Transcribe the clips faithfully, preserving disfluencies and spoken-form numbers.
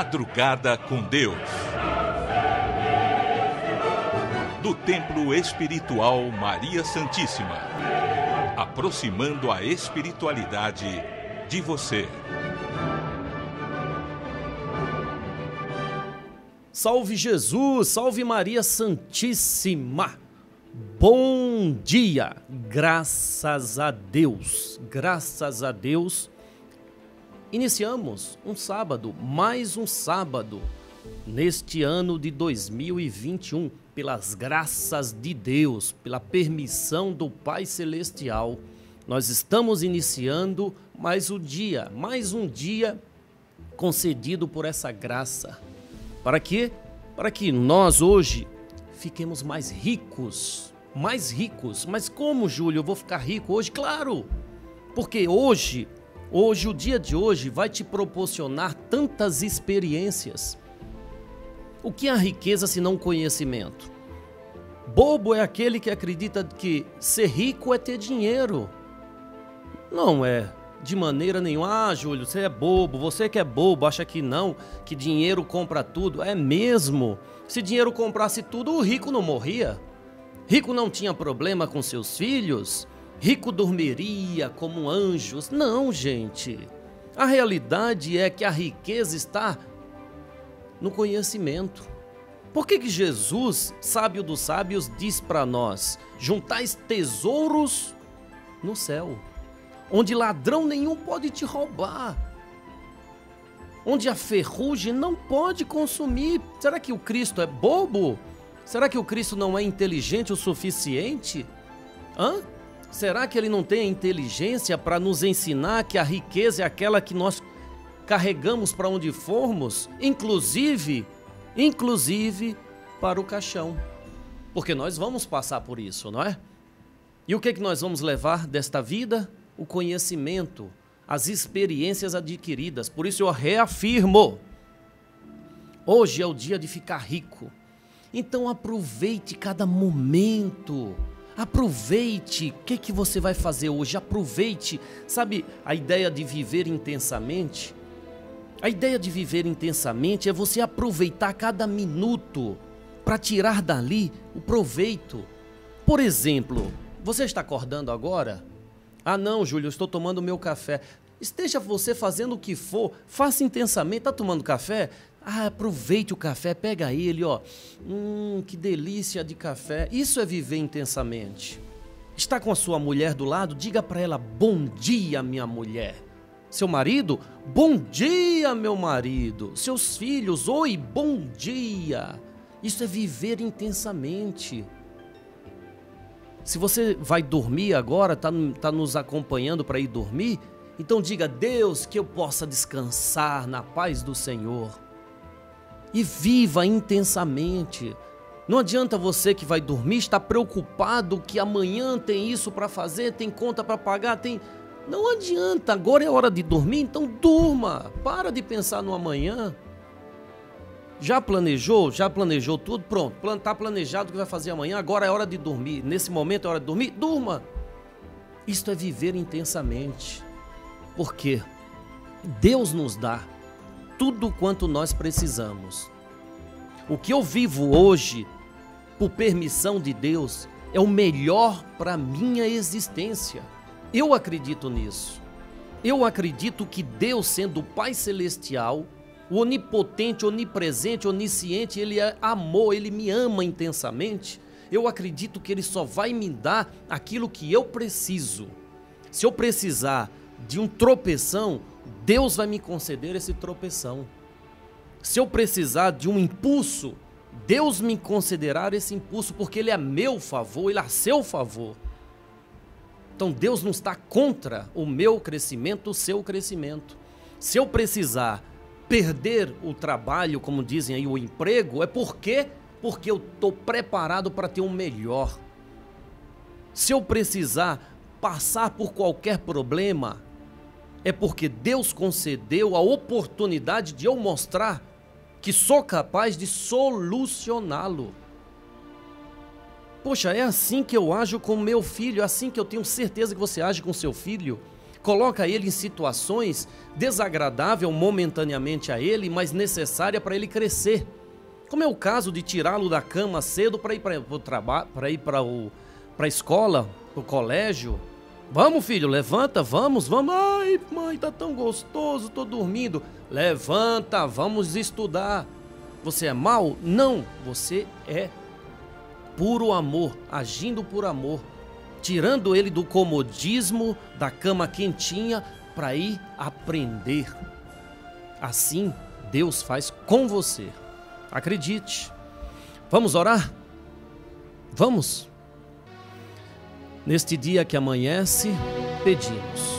Madrugada com Deus. Do Templo Espiritual Maria Santíssima. Aproximando a espiritualidade de você. Salve Jesus, salve Maria Santíssima. Bom dia, graças a Deus, graças a Deus. Iniciamos um sábado, mais um sábado, neste ano de dois mil e vinte e um, pelas graças de Deus, pela permissão do Pai Celestial. Nós estamos iniciando mais um dia, mais um dia concedido por essa graça. Para quê? Para que nós hoje fiquemos mais ricos, mais ricos. Mas como, Júlio, eu vou ficar rico hoje? Claro, porque hoje, hoje, o dia de hoje vai te proporcionar tantas experiências. O que é a riqueza se não conhecimento? Bobo é aquele que acredita que ser rico é ter dinheiro. Não é. De maneira nenhuma. Ah, Júlio, você é bobo, você que é bobo, acha que não, que dinheiro compra tudo. É mesmo. Se dinheiro comprasse tudo, o rico não morria. Rico não tinha problema com seus filhos. Rico dormiria como anjos. Não, gente. A realidade é que a riqueza está no conhecimento. Por que que Jesus, sábio dos sábios, diz para nós: juntais tesouros no céu, onde ladrão nenhum pode te roubar, onde a ferrugem não pode consumir? Será que o Cristo é bobo? Será que o Cristo não é inteligente o suficiente? Hã? Será que ele não tem a inteligência para nos ensinar que a riqueza é aquela que nós carregamos para onde formos, inclusive, inclusive para o caixão? Porque nós vamos passar por isso, não é? E o que que nós vamos levar desta vida? O conhecimento, as experiências adquiridas. Por isso eu reafirmo, hoje é o dia de ficar rico. Então aproveite cada momento, aproveite. O que que você vai fazer hoje? Aproveite. Sabe a ideia de viver intensamente? A ideia de viver intensamente é você aproveitar cada minuto para tirar dali o proveito. Por exemplo, você está acordando agora? Ah não, Júlio, eu estou tomando meu café. Esteja você fazendo o que for, faça intensamente. Está tomando café? Ah, aproveite o café, pega ele, ó. Hum, que delícia de café. Isso é viver intensamente. Está com a sua mulher do lado? Diga para ela: bom dia, minha mulher. Seu marido? Bom dia, meu marido. Seus filhos? Oi, bom dia. Isso é viver intensamente. Se você vai dormir agora, está tá nos acompanhando para ir dormir, então diga: Deus, que eu possa descansar na paz do Senhor. E viva intensamente. Não adianta você que vai dormir estar preocupado que amanhã tem isso para fazer, tem conta para pagar, tem... Não adianta, agora é hora de dormir, então durma. Para de pensar no amanhã. Já planejou? Já planejou tudo? Pronto, está planejado o que vai fazer amanhã, agora é hora de dormir. Nesse momento é hora de dormir? Durma. Isto é viver intensamente. Porque Deus nos dá tudo quanto nós precisamos. O que eu vivo hoje, por permissão de Deus, é o melhor para a minha existência. Eu acredito nisso. Eu acredito que Deus, sendo o Pai Celestial, o onipotente, onipresente, onisciente, Ele é amor, Ele me ama intensamente. Eu acredito que Ele só vai me dar aquilo que eu preciso. Se eu precisar de um tropeção, Deus vai me conceder esse tropeção. Se eu precisar de um impulso, Deus me concederá esse impulso, porque Ele é a meu favor, Ele é a seu favor. Então Deus não está contra o meu crescimento, o seu crescimento. Se eu precisar perder o trabalho, como dizem aí, o emprego, é porque, porque eu estou preparado para ter um melhor. Se eu precisar passar por qualquer problema, é porque Deus concedeu a oportunidade de eu mostrar que sou capaz de solucioná-lo. Poxa, é assim que eu ajo com meu filho, é assim que eu tenho certeza que você age com seu filho. coloca ele em situações desagradáveis momentaneamente a ele, mas necessária para ele crescer. Como é o caso de tirá-lo da cama cedo para ir para o trabalho, para ir para o para a escola, para o colégio. Vamos, filho, levanta, vamos, vamos. Ai, mãe, tá tão gostoso, tô dormindo. Levanta, vamos estudar. Você é mau? Não, você é puro amor, agindo por amor, tirando ele do comodismo, da cama quentinha, para ir aprender. Assim, Deus faz com você. Acredite. Vamos orar? Vamos? Neste dia que amanhece, pedimos: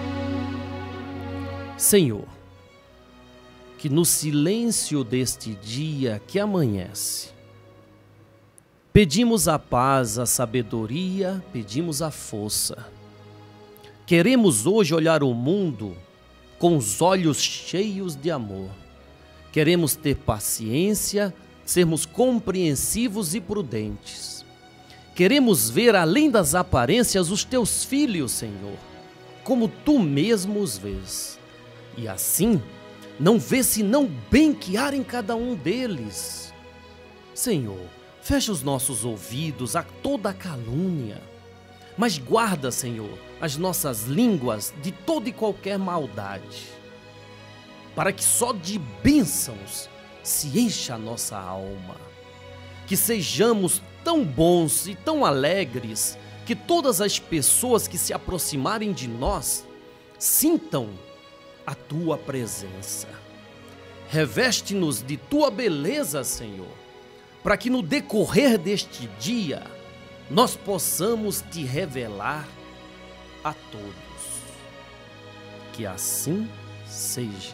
Senhor, que no silêncio deste dia que amanhece, pedimos a paz, a sabedoria, pedimos a força. Queremos hoje olhar o mundo com os olhos cheios de amor. Queremos ter paciência, sermos compreensivos e prudentes. Queremos ver além das aparências os teus filhos, Senhor, como tu mesmo os vês. E assim, não vê senão bem que há em cada um deles. Senhor, fecha os nossos ouvidos a toda calúnia, mas guarda, Senhor, as nossas línguas de toda e qualquer maldade, para que só de bênçãos se encha a nossa alma. Que sejamos tão bons e tão alegres que todas as pessoas que se aproximarem de nós sintam a tua presença. Reveste-nos de tua beleza, Senhor, para que no decorrer deste dia nós possamos te revelar a todos. Que assim seja.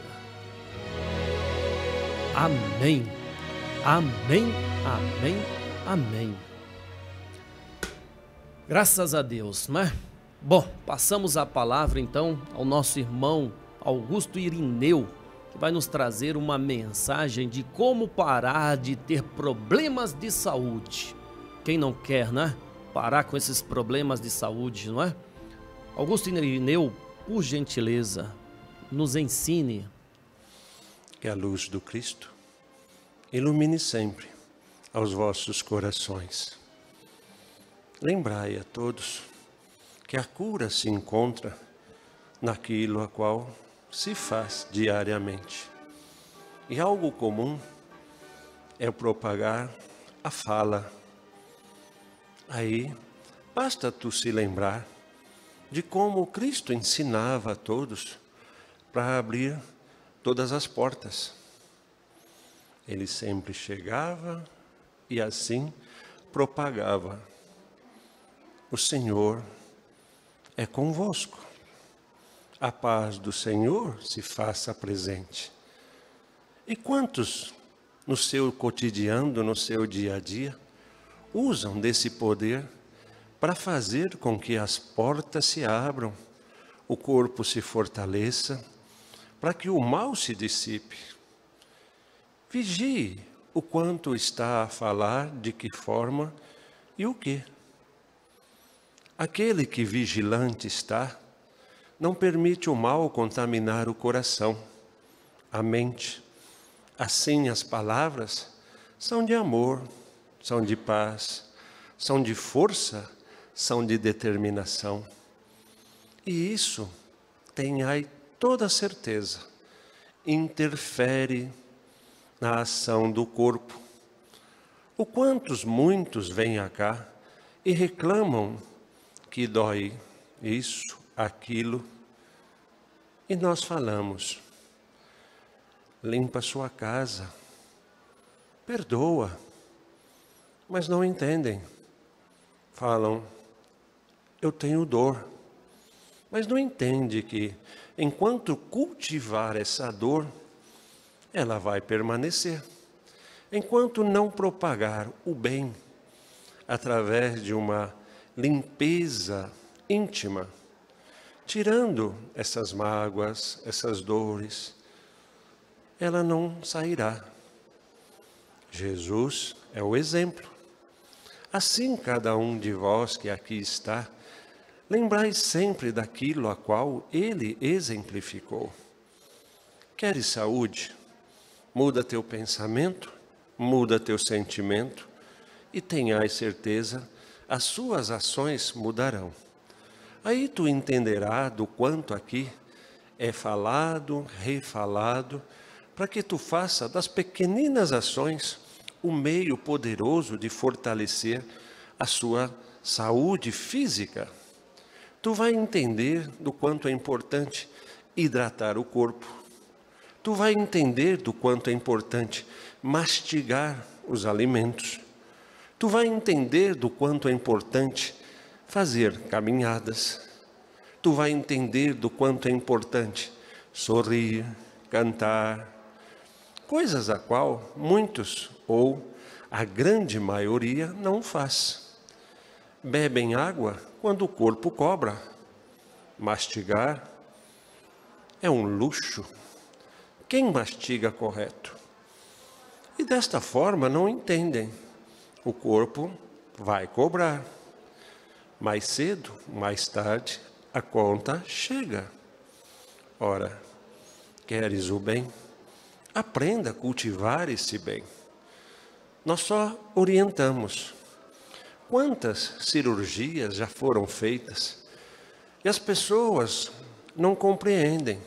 Amém. Amém, amém, amém. Graças a Deus, né? Bom, passamos a palavra então ao nosso irmão Augusto Irineu, que vai nos trazer uma mensagem de como parar de ter problemas de saúde. Quem não quer, né? Parar com esses problemas de saúde, não é? Augusto Irineu, por gentileza, nos ensine. Que a luz do Cristo ilumine sempre aos vossos corações. Lembrai a todos que a cura se encontra naquilo a qual se faz diariamente. E algo comum é propagar a fala. Aí, basta tu se lembrar de como Cristo ensinava a todos para abrir todas as portas. Ele sempre chegava e assim propagava: o Senhor é convosco. A paz do Senhor se faça presente. E quantos no seu cotidiano, no seu dia a dia, usam desse poder para fazer com que as portas se abram, o corpo se fortaleça, para que o mal se dissipe? Vigie o quanto está a falar, de que forma e o que. Aquele que vigilante está, não permite o mal contaminar o coração, a mente. Assim as palavras são de amor, são de paz, são de força, são de determinação. E isso, tenhai toda certeza, interfere na ação do corpo. O quantos muitos vêm cá e reclamam que dói isso, aquilo, e nós falamos: limpa sua casa, perdoa, mas não entendem. Falam: eu tenho dor, mas não entende que enquanto cultivar essa dor, ela vai permanecer. Enquanto não propagar o bem através de uma limpeza íntima, tirando essas mágoas, essas dores, ela não sairá. Jesus é o exemplo. Assim, cada um de vós que aqui está, lembrai sempre daquilo a qual ele exemplificou. Queres saúde? Muda teu pensamento, muda teu sentimento e tenhas certeza, as suas ações mudarão. Aí tu entenderás do quanto aqui é falado, refalado, para que tu faça das pequeninas ações o meio poderoso de fortalecer a sua saúde física. Tu vai entender do quanto é importante hidratar o corpo. Tu vai entender do quanto é importante mastigar os alimentos. Tu vai entender do quanto é importante fazer caminhadas. Tu vai entender do quanto é importante sorrir, cantar, coisas a qual muitos ou a grande maioria não faz. Bebem água quando o corpo cobra. Mastigar é um luxo. Quem mastiga correto? E desta forma não entendem. O corpo vai cobrar. Mais cedo, mais tarde, a conta chega. Ora, queres o bem? Aprenda a cultivar esse bem. Nós só orientamos. Quantas cirurgias já foram feitas e as pessoas não compreendem.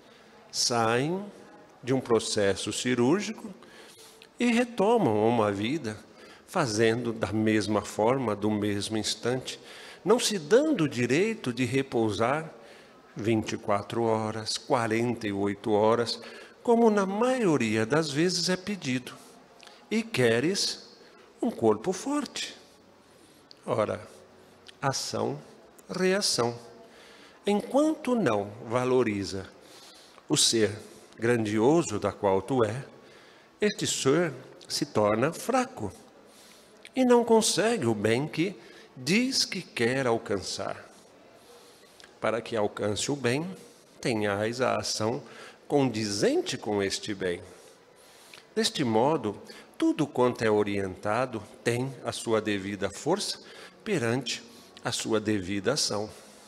Saem de um processo cirúrgico e retomam uma vida fazendo da mesma forma, do mesmo instante, não se dando o direito de repousar vinte e quatro horas, quarenta e oito horas, como na maioria das vezes é pedido. E queres um corpo forte. Ora, ação, reação. Enquanto não valoriza o ser grandioso da qual tu é, este ser se torna fraco e não consegue o bem que diz que quer alcançar. Para que alcance o bem, tenhais a ação condizente com este bem. Deste modo, tudo quanto é orientado tem a sua devida força perante a sua devida ação.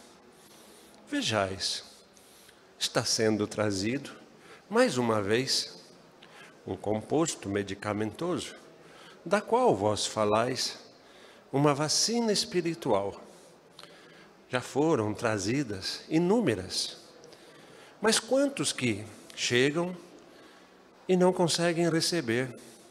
Vejais, está sendo trazido, mais uma vez, um composto medicamentoso, da qual vós falais, uma vacina espiritual. Já foram trazidas inúmeras, mas quantos que chegam e não conseguem receber?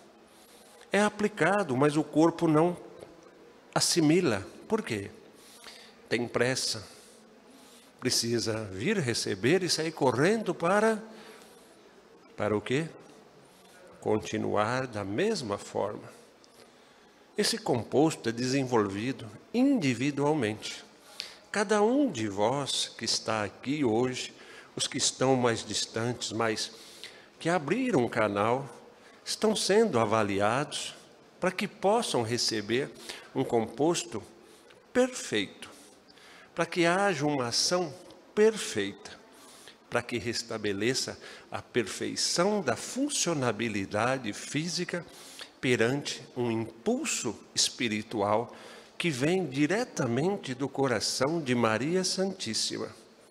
É aplicado, mas o corpo não assimila. Por quê? Tem pressa. Precisa vir receber e sair correndo para... Para o quê? Continuar da mesma forma. Esse composto é desenvolvido individualmente. Cada um de vós que está aqui hoje, os que estão mais distantes, mas que abriram um canal, estão sendo avaliados para que possam receber um composto perfeito, para que haja uma ação perfeita, para que restabeleça a perfeição da funcionabilidade física perante um impulso espiritual que vem diretamente do coração de Maria Santíssima.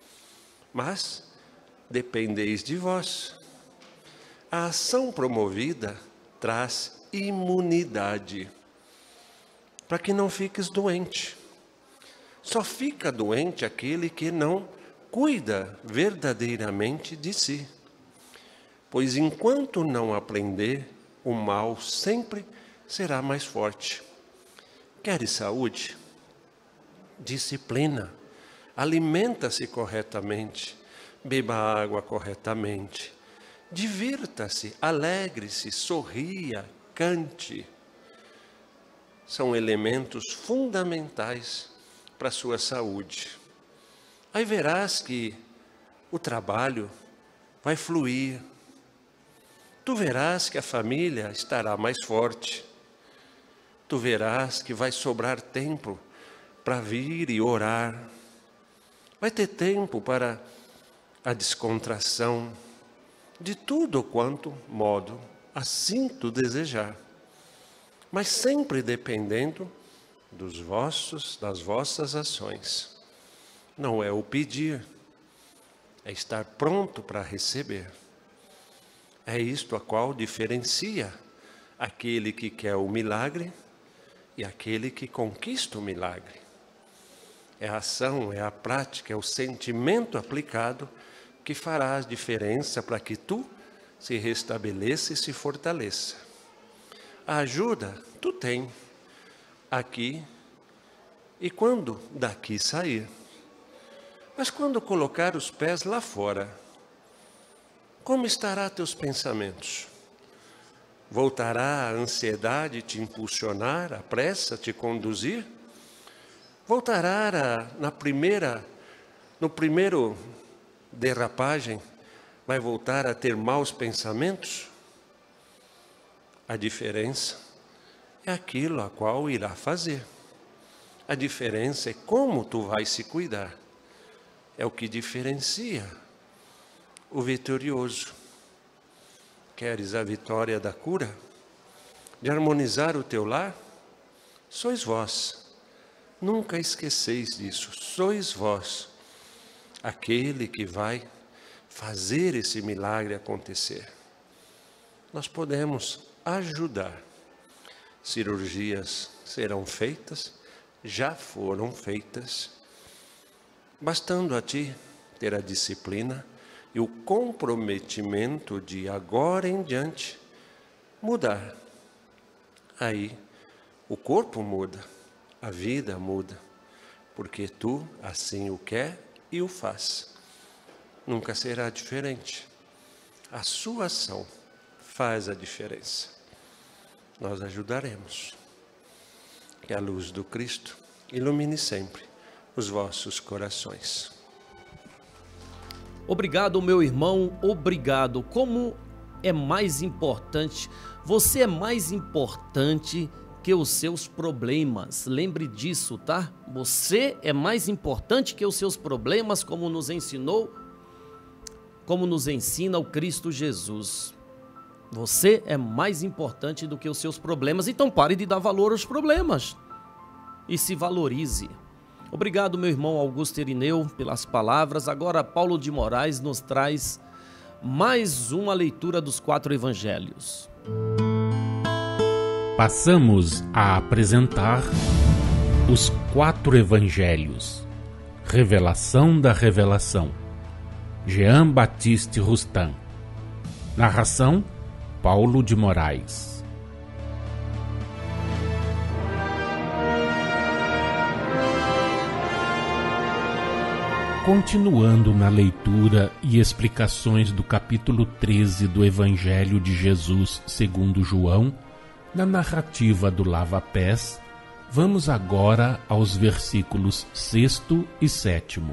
Mas dependeis de vós. A ação promovida traz imunidade, para que não fiques doente. Só fica doente aquele que não cuida verdadeiramente de si. Pois enquanto não aprender, o mal sempre será mais forte. Queres saúde? Disciplina. Alimenta-se corretamente. Beba água corretamente. Divirta-se, alegre-se, sorria, cante. São elementos fundamentais para a sua saúde. Aí verás que o trabalho vai fluir. Tu verás que a família estará mais forte. Tu verás que vai sobrar tempo para vir e orar. Vai ter tempo para a descontração de tudo quanto modo assim tu desejar. Mas sempre dependendo dos vossos, das vossas ações. não é o pedir, é estar pronto para receber. É isto a qual diferencia aquele que quer o milagre e aquele que conquista o milagre. É a ação, é a prática, é o sentimento aplicado que fará a diferença para que tu se restabeleça e se fortaleça. A ajuda tu tem aqui e quando daqui sair. Mas quando colocar os pés lá fora, como estará teus pensamentos? Voltará a ansiedade te impulsionar, a pressa te conduzir? Voltará a, na primeira, no primeiro derrapagem, vai voltar a ter maus pensamentos? A diferença é aquilo a qual irá fazer. A diferença é como tu vais se cuidar. É o que diferencia o vitorioso. Queres a vitória da cura? De harmonizar o teu lar? Sois vós. Nunca esqueceis disso. Sois vós aquele que vai fazer esse milagre acontecer. Nós podemos ajudar. Cirurgias serão feitas, já foram feitas, bastando a ti ter a disciplina e o comprometimento de agora em diante mudar. Aí o corpo muda, a vida muda, porque tu assim o quer e o faz. Nunca será diferente. A sua ação faz a diferença. Nós ajudaremos. Que a luz do Cristo ilumine sempre os vossos corações. Obrigado, meu irmão, obrigado. Como é mais importante, você é mais importante que os seus problemas. Lembre disso, tá? Você é mais importante que os seus problemas, como nos ensinou, como nos ensina o Cristo Jesus. Você é mais importante do que os seus problemas, então pare de dar valor aos problemas e se valorize. Obrigado, meu irmão Augusto Irineu, pelas palavras. Agora, Paulo de Moraes nos traz mais uma leitura dos quatro evangelhos. Passamos a apresentar os quatro evangelhos. Revelação da Revelação. Jean Baptiste Rustin. Narração: Paulo de Moraes. Continuando na leitura e explicações do capítulo treze do Evangelho de Jesus segundo João, na narrativa do lava-pés, vamos agora aos versículos sexto e sétimo.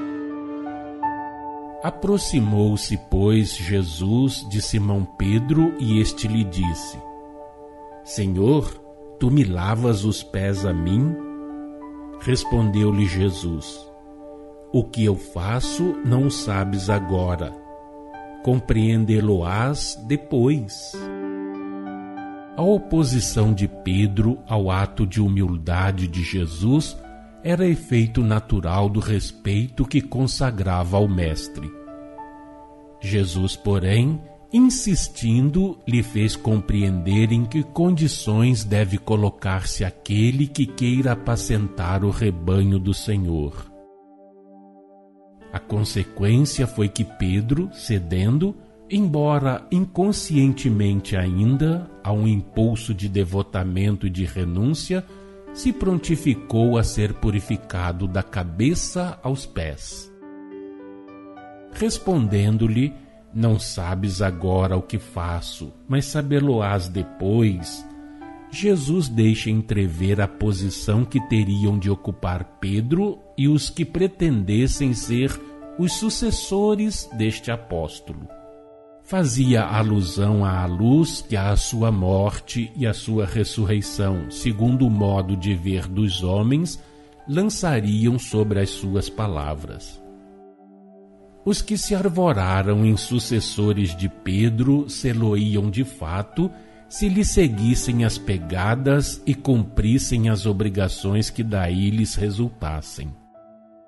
Aproximou-se, pois, Jesus de Simão Pedro e este lhe disse: Senhor, tu me lavas os pés a mim? Respondeu-lhe Jesus: O que eu faço não o sabes agora, compreendê-lo-ás depois. A oposição de Pedro ao ato de humildade de Jesus era efeito natural do respeito que consagrava ao Mestre. Jesus, porém, insistindo, lhe fez compreender em que condições deve colocar-se aquele que queira apacentar o rebanho do Senhor. A consequência foi que Pedro, cedendo, embora inconscientemente ainda, a um impulso de devotamento e de renúncia, se prontificou a ser purificado da cabeça aos pés. Respondendo-lhe: Não sabes agora o que faço, mas sabê-lo-ás depois, Jesus deixa entrever a posição que teriam de ocupar Pedro e os que pretendessem ser os sucessores deste apóstolo. Fazia alusão à luz que a sua morte e a sua ressurreição, segundo o modo de ver dos homens, lançariam sobre as suas palavras. Os que se arvoraram em sucessores de Pedro sê-lo-iam de fato se lhe seguissem as pegadas e cumprissem as obrigações que daí lhes resultassem.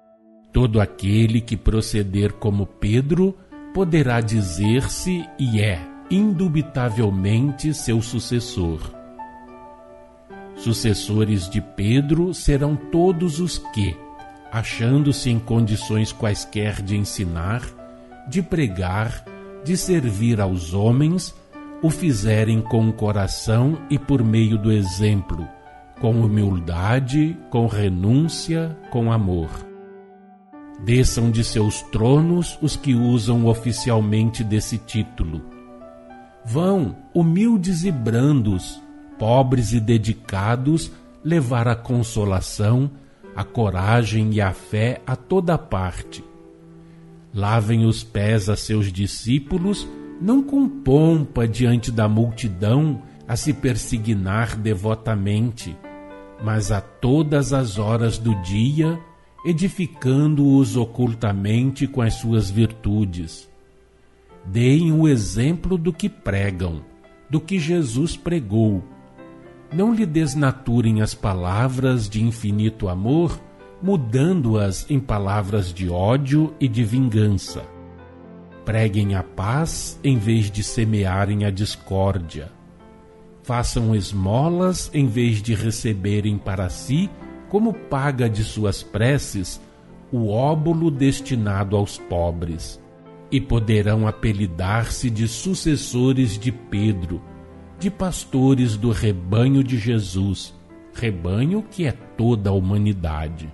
Todo aquele que proceder como Pedro poderá dizer-se e é, indubitavelmente, seu sucessor. Sucessores de Pedro serão todos os que, achando-se em condições quaisquer de ensinar, de pregar, de servir aos homens, o fizerem com o coração e por meio do exemplo, com humildade, com renúncia, com amor. Desçam de seus tronos os que usam oficialmente desse título. Vão, humildes e brandos, pobres e dedicados, levar a consolação, a coragem e a fé a toda parte. Lavem os pés a seus discípulos, não com pompa diante da multidão a se persignar devotamente, mas a todas as horas do dia, edificando-os ocultamente com as suas virtudes. Deem o exemplo do que pregam, do que Jesus pregou. Não lhe desnaturem as palavras de infinito amor, mudando-as em palavras de ódio e de vingança. Preguem a paz em vez de semearem a discórdia. Façam esmolas em vez de receberem para si, como paga de suas preces, o óbolo destinado aos pobres. E poderão apelidar-se de sucessores de Pedro, de pastores do rebanho de Jesus, rebanho que é toda a humanidade.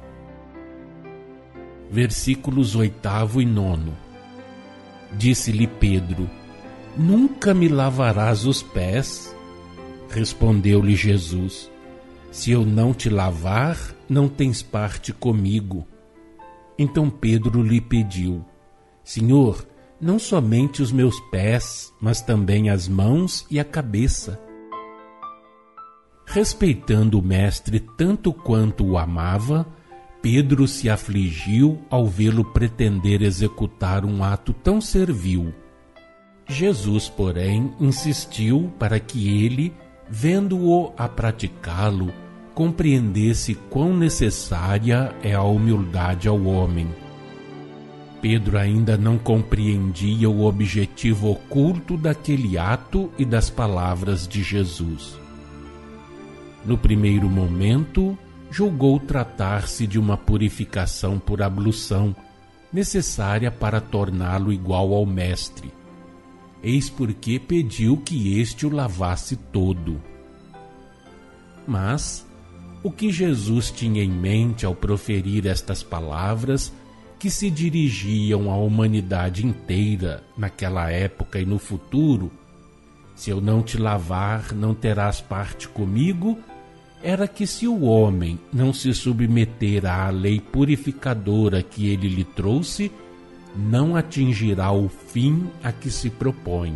Versículos oitavo e nono. Disse-lhe Pedro: Nunca me lavarás os pés? Respondeu-lhe Jesus: Se eu não te lavar, não tens parte comigo. Então Pedro lhe pediu: Senhor, não somente os meus pés, mas também as mãos e a cabeça. Respeitando o mestre tanto quanto o amava, Pedro se afligiu ao vê-lo pretender executar um ato tão servil. Jesus, porém, insistiu para que ele, vendo-o a praticá-lo, compreendesse quão necessária é a humildade ao homem. Pedro ainda não compreendia o objetivo oculto daquele ato e das palavras de Jesus. No primeiro momento, julgou tratar-se de uma purificação por ablução, necessária para torná-lo igual ao Mestre. Eis porque pediu que este o lavasse todo. Mas o que Jesus tinha em mente ao proferir estas palavras, que se dirigiam à humanidade inteira naquela época e no futuro, se eu não te lavar, não terás parte comigo, era que se o homem não se submeter à lei purificadora que ele lhe trouxe, não atingirá o fim a que se propõe.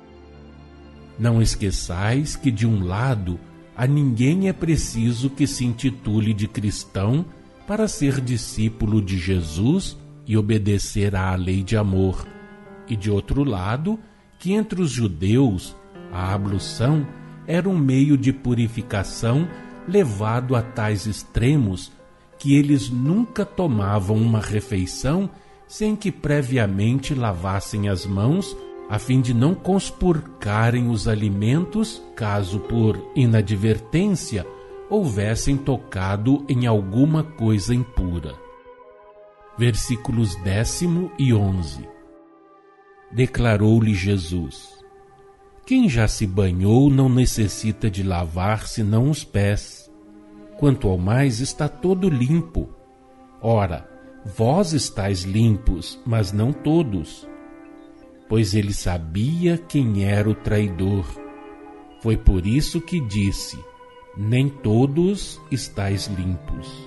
Não esqueçais que, de um lado, a ninguém é preciso que se intitule de cristão para ser discípulo de Jesus e obedecer à lei de amor, e de outro lado, que entre os judeus a ablução era um meio de purificação levado a tais extremos que eles nunca tomavam uma refeição sem que previamente lavassem as mãos, a fim de não conspurcarem os alimentos, caso por inadvertência houvessem tocado em alguma coisa impura. Versículos décimo e onze. Declarou-lhe Jesus: Quem já se banhou não necessita de lavar senão os pés. Quanto ao mais, está todo limpo. Ora, vós estáis limpos, mas não todos. Pois ele sabia quem era o traidor. Foi por isso que disse: Nem todos estáis limpos.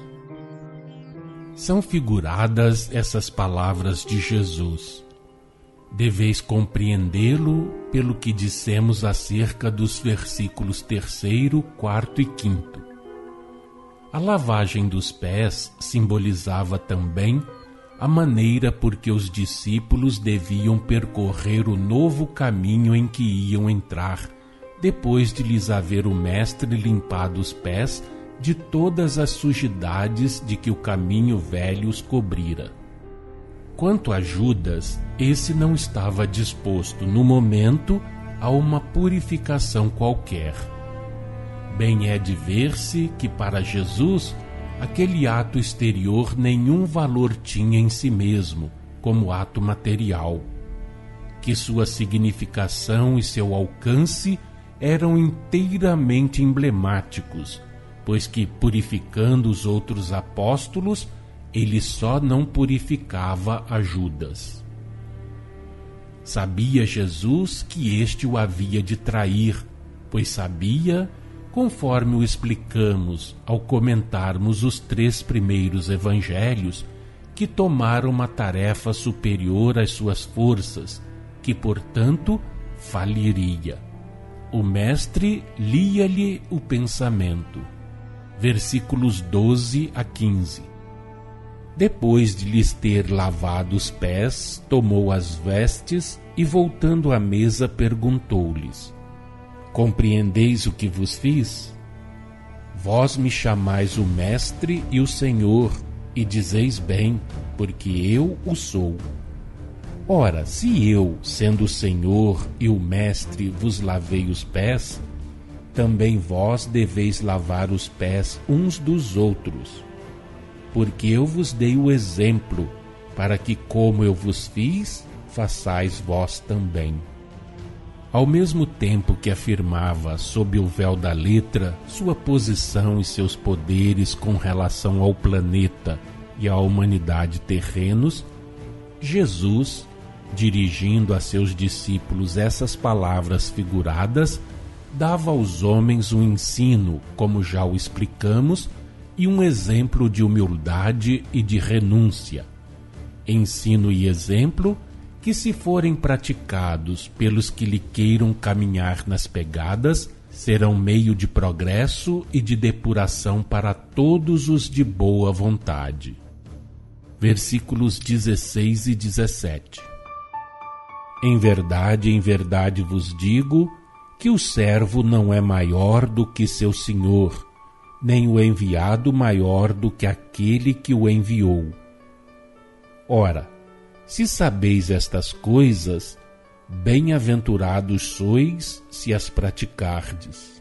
São figuradas essas palavras de Jesus. Deveis compreendê-lo pelo que dissemos acerca dos versículos terceiro, quarto e quinto. A lavagem dos pés simbolizava também a maneira por que os discípulos deviam percorrer o novo caminho em que iam entrar, depois de lhes haver o Mestre limpado os pés de todas as sujidades de que o caminho velho os cobrira. Quanto a Judas, esse não estava disposto, no momento, a uma purificação qualquer. Bem é de ver-se que, para Jesus, aquele ato exterior nenhum valor tinha em si mesmo, como ato material, que sua significação e seu alcance eram inteiramente emblemáticos, pois que, purificando os outros apóstolos, ele só não purificava a Judas. Sabia Jesus que este o havia de trair, pois sabia, conforme o explicamos ao comentarmos os três primeiros evangelhos, que tomara uma tarefa superior às suas forças, que, portanto, faliria. O mestre lia-lhe o pensamento. Versículos doze a quinze. Depois de lhes ter lavado os pés, tomou as vestes e, voltando à mesa, perguntou-lhes: Compreendeis o que vos fiz? Vós me chamais o Mestre e o Senhor, e dizeis bem, porque eu o sou. Ora, se eu, sendo o Senhor e o Mestre, vos lavei os pés, também vós deveis lavar os pés uns dos outros. Porque eu vos dei o exemplo, para que, como eu vos fiz, façais vós também. Ao mesmo tempo que afirmava, sob o véu da letra, sua posição e seus poderes com relação ao planeta e à humanidade terrenos, Jesus, dirigindo a seus discípulos essas palavras figuradas, dava aos homens um ensino, como já o explicamos, e um exemplo de humildade e de renúncia. Ensino e exemplo que, se forem praticados pelos que lhe queiram caminhar nas pegadas, serão meio de progresso e de depuração para todos os de boa vontade. Versículos dezesseis e dezessete. Em verdade, em verdade vos digo que o servo não é maior do que seu senhor, nem o enviado maior do que aquele que o enviou. Ora, se sabeis estas coisas, bem-aventurados sois se as praticardes.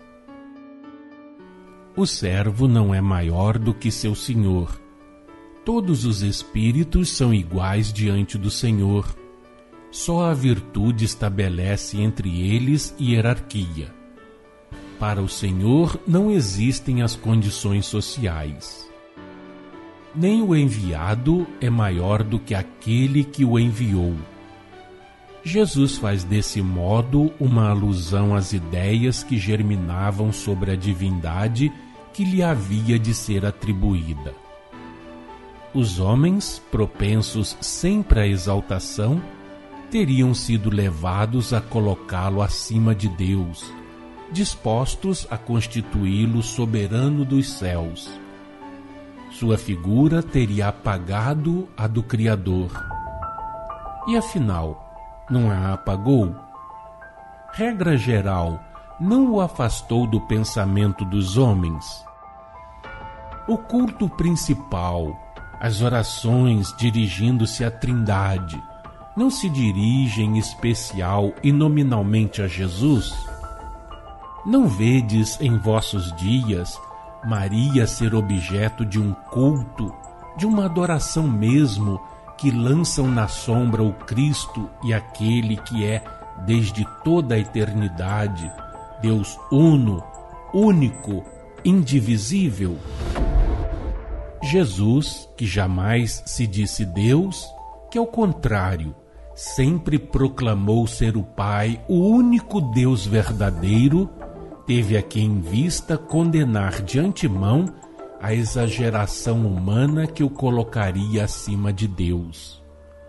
O servo não é maior do que seu senhor. Todos os espíritos são iguais diante do Senhor. Só a virtude estabelece entre eles hierarquia. Para o Senhor não existem as condições sociais. Nem o enviado é maior do que aquele que o enviou. Jesus faz desse modo uma alusão às ideias que germinavam sobre a divindade que lhe havia de ser atribuída. Os homens, propensos sempre à exaltação, teriam sido levados a colocá-lo acima de Deus, dispostos a constituí-lo soberano dos céus. Sua figura teria apagado a do Criador. E afinal, não a apagou? Regra geral, não o afastou do pensamento dos homens? O culto principal, as orações dirigindo-se à Trindade, não se dirigem em especial e nominalmente a Jesus? Não vedes em vossos dias Maria ser objeto de um culto, de uma adoração mesmo, que lançam na sombra o Cristo e aquele que é, desde toda a eternidade, Deus uno, único, indivisível? Jesus, que jamais se disse Deus, que ao contrário, sempre proclamou ser o Pai, o único Deus verdadeiro, teve aqui em vista condenar de antemão a exageração humana que o colocaria acima de Deus.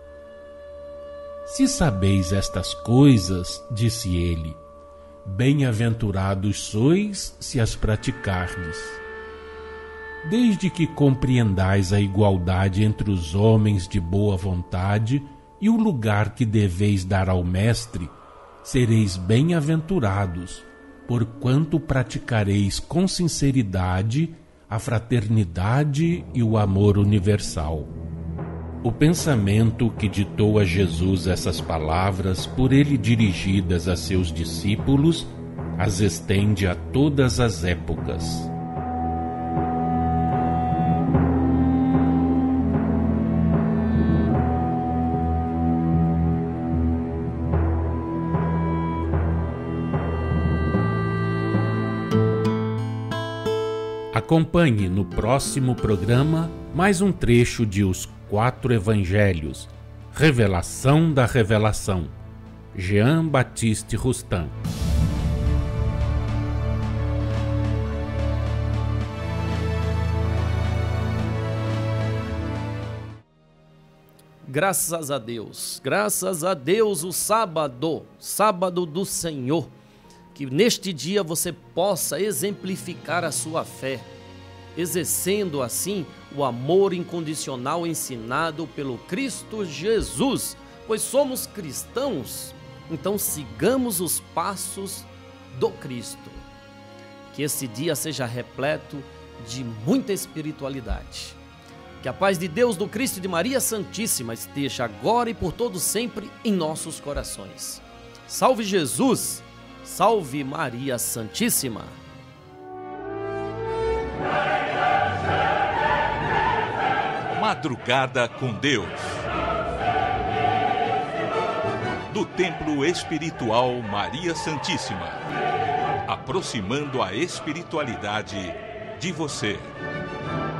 Se sabeis estas coisas, disse ele, bem-aventurados sois se as praticardes. Desde que compreendais a igualdade entre os homens de boa vontade e o lugar que deveis dar ao Mestre, sereis bem-aventurados, porquanto praticareis com sinceridade a fraternidade e o amor universal. O pensamento que ditou a Jesus essas palavras, por ele dirigidas a seus discípulos, as estende a todas as épocas. Acompanhe no próximo programa mais um trecho de Os Quatro Evangelhos, Revelação da Revelação, Jean Baptiste Rustin. Graças a Deus, graças a Deus o sábado, sábado do Senhor, que neste dia você possa exemplificar a sua fé, exercendo assim o amor incondicional ensinado pelo Cristo Jesus, pois somos cristãos, então sigamos os passos do Cristo. Que esse dia seja repleto de muita espiritualidade. Que a paz de Deus, do Cristo e de Maria Santíssima esteja agora e por todo sempre em nossos corações. Salve Jesus! Salve Maria Santíssima! Madrugada com Deus. Do Templo Espiritual Maria Santíssima. Aproximando a espiritualidade de você.